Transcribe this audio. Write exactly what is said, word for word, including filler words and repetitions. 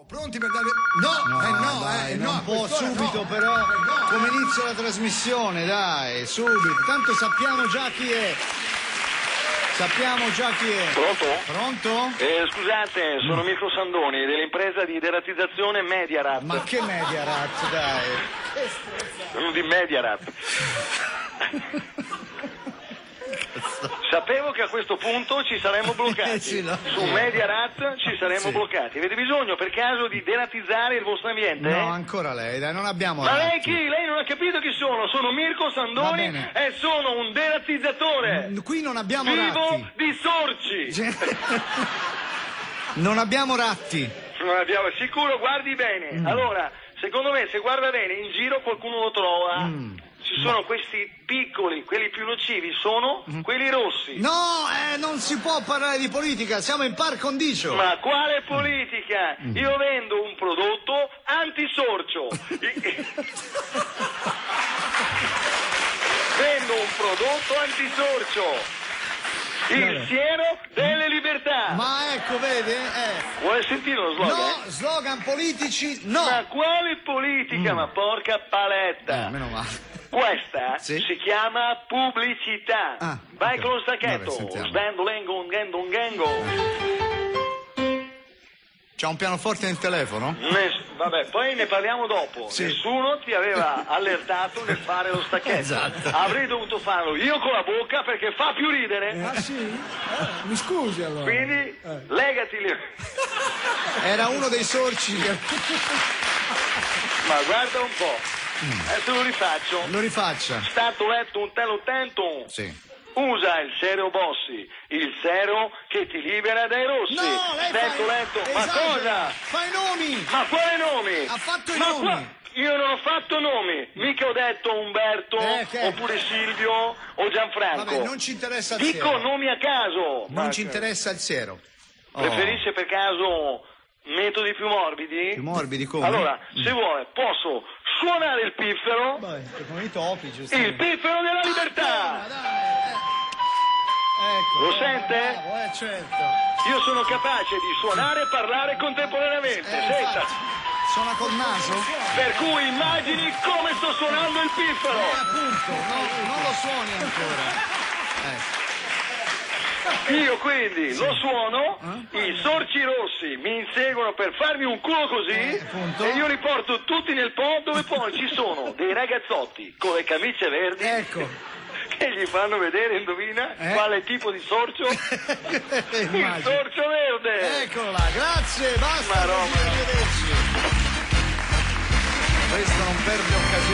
Pronti per dare... No, no, eh no, dai, eh non no, può subito no. però, no. come inizia la trasmissione, dai, subito, tanto sappiamo già chi è. Sappiamo già chi è. Pronto? Pronto? Eh, scusate, sono Mirko Sandoni dell'impresa di deratizzazione Mediarat. Ma che Mediarat, dai? Sono di Mediarat. Sapevo che a questo punto ci saremmo bloccati. Sì, no. Su Mediarat ci saremmo Sì. bloccati. Avete bisogno per caso di deratizzare il vostro ambiente? No, ancora lei, dai, non abbiamo... Ma lei ratti. chi? Lei non ha capito chi sono? Sono Mirko Va Sandoni bene. e sono un deratizzatore. N- Qui non abbiamo Vivo ratti. di sorci. Cioè, non abbiamo ratti. Non abbiamo... Sicuro, guardi bene. Mm. Allora, secondo me, se guarda bene, in giro qualcuno lo trova. Mm. Ci sono questi piccoli, quelli più nocivi sono quelli rossi. No, eh, non si può parlare di politica, siamo in par condicio. Ma quale politica? Mm. Io vendo un prodotto antisorcio. I- Vendo un prodotto antisorcio. Il siero delle libertà. Ma ecco, vede? Eh. Vuole sentire lo slogan? No, slogan politici, no. Ma quale politica? Mm. Ma porca paletta. Eh, meno male. Questa Sì. si chiama pubblicità. Ah, Vai ok. con lo stacchetto. Vabbè, sentiamo. Stendo, lengo, un gendo, un gengo. C'ha un pianoforte nel telefono? Ness- vabbè, poi ne parliamo dopo. Sì. Nessuno ti aveva allertato nel fare lo stacchetto. Esatto. Avrei dovuto farlo io con la bocca perché fa più ridere. Ah sì? Eh, mi scusi allora. Quindi Eh. legati lì. Era uno dei sorci che... Ma guarda un po'. Adesso lo rifaccio. Lo rifaccia. Stato letto un telo tento. Sì. Usa il Serio Bossi, il Serio che ti libera dai rossi. No, lei Stato fa... letto. Ma esagera. cosa? Fa i nomi! Ma quale nomi? Ha fatto i Ma nomi. qua- Io non ho fatto nomi, mica ho detto Umberto, Eh, che- oppure Silvio o Gianfranco. Vabbè, non ci interessa il Dico siero. nomi a caso. Non Ma- ci interessa il siero. Oh. Preferisce per caso metodi più morbidi? Più morbidi come? Allora, Mm. se vuole, posso suonare il piffero, Beh, come i topi, giusto? il piffero della libertà. Ecco, Lo bravo, sente? bravo, eh, certo. Io sono capace di suonare e parlare contemporaneamente. Eh, Senta. infatti, suona col naso? Per cui immagini come sto suonando il Eh, piffero. appunto, no, non lo suoni ancora. Ecco. Io quindi lo suono, Eh? i sorci rossi mi inseguono per farmi un culo così Eh, appunto. e io li porto tutti nel pod dove poi ci sono dei ragazzotti con le camicie verdi Ecco. che gli fanno vedere, indovina, Eh? quale tipo di sorcio? Il Immagino. sorcio verde! Eccolo là, grazie, basta. Ma Roma. Arrivederci. Questo non perde occasione.